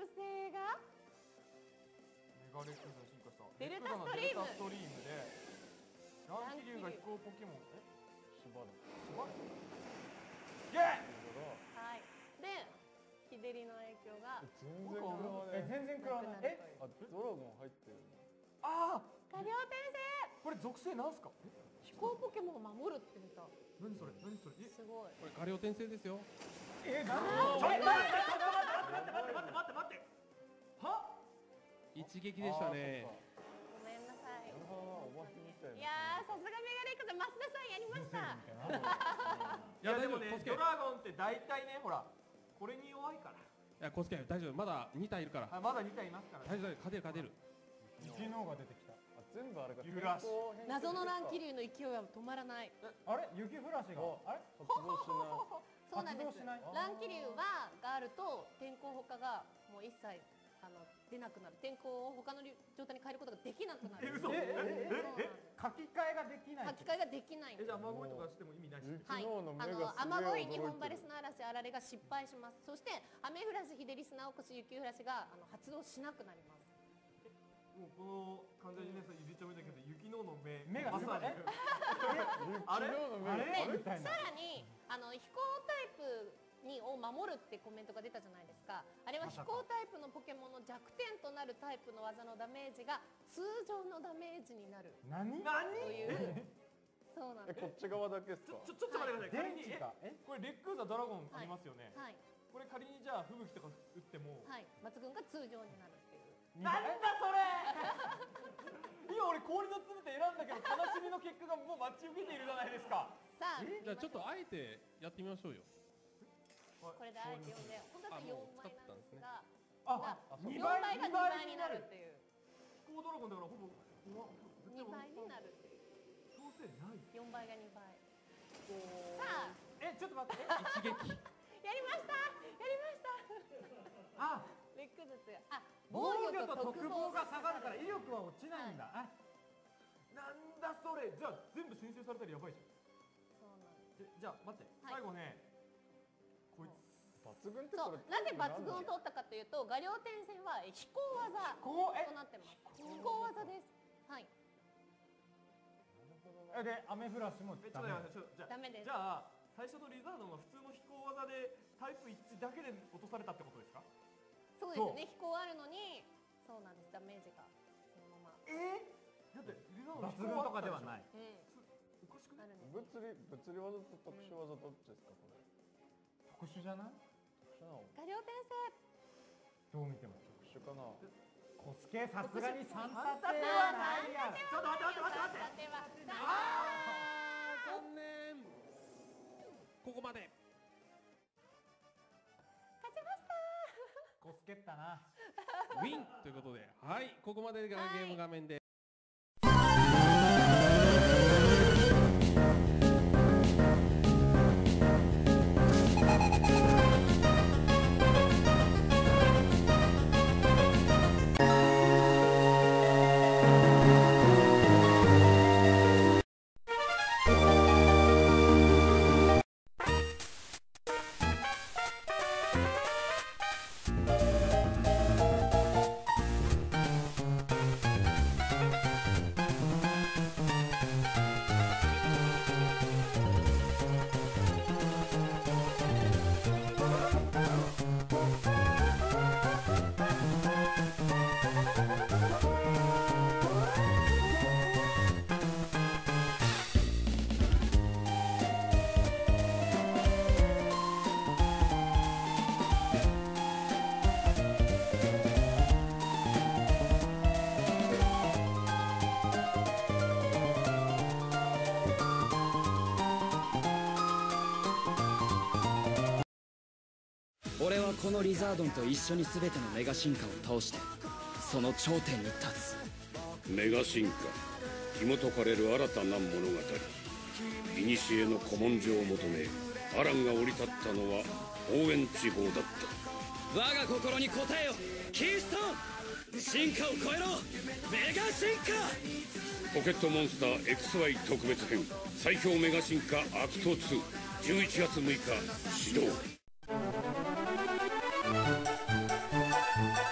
性がメガレックスが進化したデルタストリームデルタストリームで乱気流が飛行ポケモン縛る。 イエーイはい。で、日照りの影響が全然食らわね全然食らわない。 あ、ドラゴン入ってるね。 あ画量転ーこれ属性なんすか生。飛行ポケモンを守るって見た。 何それ何それすごい。 これ画量転生ですよ。 何？ 待っては一撃でしたね。 ごめんなさい。 おばけみたいな。 いやー、さすがメガレックス、増田さんやりました。 いやでもねドラゴンって大体ねほらこれに弱いからいや、コスケ大丈夫。まだ2体いるから。 まだ2体いますから大丈夫、勝てる勝てる。 雪のが出てきた。 全部あれか。 ユラシ謎の乱気流の勢いは止まらない。 あれ？雪フラシが。あれ？ 発動しなそうなんです発動しない。 乱気流があると天候ほかがもう一切出なくなる。天候を他の状態に変えることができなくなる。 嘘そうなんです書き換えができない。 書き換えができないんです。 じゃあ雨乞いとかしても意味ないしはい、 昨日の目がすげえ驚いてる雨乞い日本晴れ砂嵐あられが失敗します。そして雨降らし日照り砂起こし雪降らしが発動しなくなります。 もうこの関西人のやつ入れちゃうんだけど雪の目がすごい。 あれ昨日の目がでさらに飛行タイプを守るってコメントが出たじゃないですか。あれは飛行タイプのポケモンの弱点となるタイプの技のダメージが通常のダメージになる何？ というそうなんです。 こっち側だけですか。 ちょっと待ってください仮に電池か。 これレックーザドラゴンありますよねはいこれ仮にじゃあ吹雪とか打ってもはい、抜群が通常になるっていう。 なんだそれ今俺氷の粒で選んだけど悲しみの結果がもう待ち受けているじゃないですかさあ、 じゃあちょっとあえてやってみましょうよ。 これであえて読んで、本当は4枚なんですが、 あ、 4倍が2倍になるっていう。 飛行ドラゴンだからほぼ 2倍になるっていう。 強制ない 4倍が2倍。さあ、 ちょっと待って。 一撃。 やりましたやりましたあ、 レックズツが防御と特防が下がるから威力は落ちないんだ。あ、 なんだそれじゃあ全部先制されたらやばいじゃんそうなんです。 じゃあ待ってはい最後ねこいつ抜群ってこれ。 そう、なぜ抜群を取ったかというと、画量転戦は飛行技となってます。飛行技です。はい。 で雨降らしもちょっとダメ。 待ってちょっとじゃあダメですじゃあ最初のリザードンは普通の飛行技でタイプ一致だけで落とされたってことですかそうですね。飛行あるのに、そうなんです。ダメージがそのまま。 だってリザードン抜群とかではない。 おかしくないあるんです。 物理技と特殊技どっちですかこれ。 特殊じゃない？ 特殊なの？ 画量転どう見ても。 特殊かな。 コスケさすがに3立てはないや。 ちょっと待って生。は残念。ここまで。 勝ちました。 コスケったな。 ウィンということで、はい、ここまでがゲーム画面で。 俺はこのリザードンと一緒に全てのメガ進化を倒してその頂点に立つ。 メガ進化紐解かれる新たな物語。古の古文書を求めアランが降り立ったのはオーエン地方だった。 我が心に応えよキーストーン。進化を超えろメガ進化。 ポケットモンスター XY 特別編最強メガ進化アクト2 11月6日始動。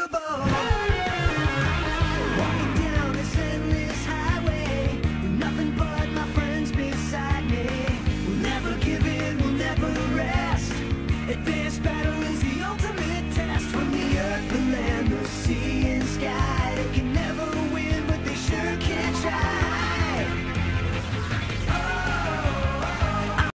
unbelievable.